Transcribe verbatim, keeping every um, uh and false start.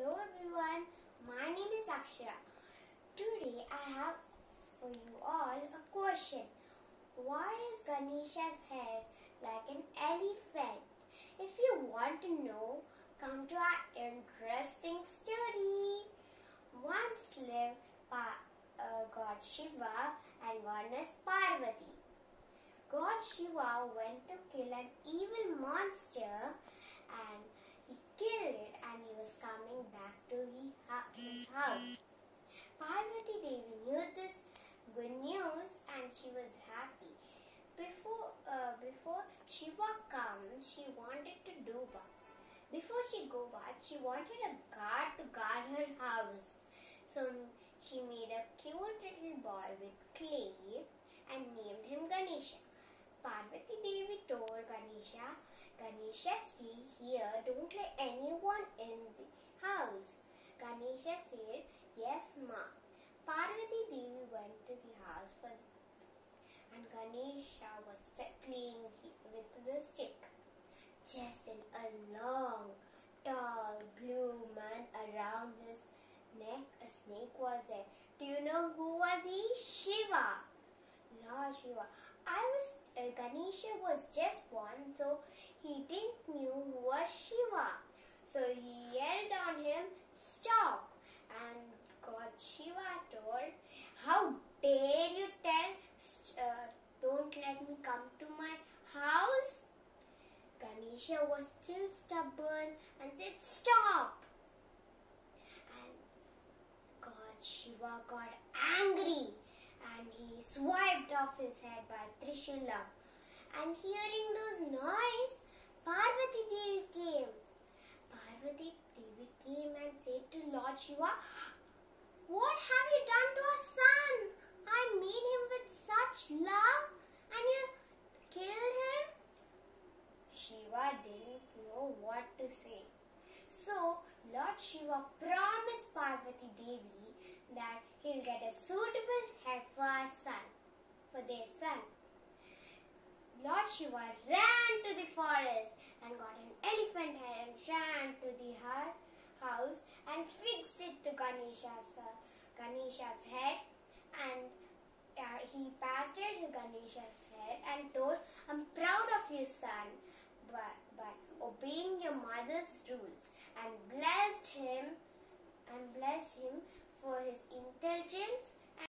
Hello everyone, my name is Akshara. Today I have for you all a question. Why is Ganesha's head like an elephant? If you want to know, come to our interesting story. Once lived pa- uh, God Shiva and Goddess Parvati. God Shiva went to kill an evil monster and he killed it and he was coming back to his house. Parvati Devi knew this good news and she was happy. Before, uh, before Shiva comes, she wanted to do bath. Before she go bath, she wanted a guard to guard her house. So she made a cute little boy with clay and named him Ganesha. Parvati Devi told Ganesha, Ganesha, stay here, don't let anyone in the house. Ganesha said, yes, ma. Parvati Devi went to the house for and Ganesha was playing with the stick. Just then a long, tall, blue man around his neck, a snake was there. Do you know who was he? Shiva. Lord Shiva. I was, uh, Ganesha was just born, so he didn't knew who was Shiva. So he yelled on him, stop. And God Shiva told, how dare you tell, uh, don't let me come to my house? Ganesha was still stubborn and said, stop. And God Shiva got angry and he swiped off his head by Trishula. And hearing those noise, Parvati Devi came. Parvati Devi came and said to Lord Shiva, what have you done to our son? I made him with such love and you killed him? Shiva didn't know what to say. So Lord Shiva promised Parvati Devi that he'll get a suitable head for our son, for their son. Lord Shiva ran to the forest and got an elephant head and ran to the house and fixed it to Ganesha's, uh, Ganesha's head, and uh, he patted Ganesha's head and told, I'm proud of you, son, by, by obeying your mother's rules, and blessed him and blessed him for his intelligence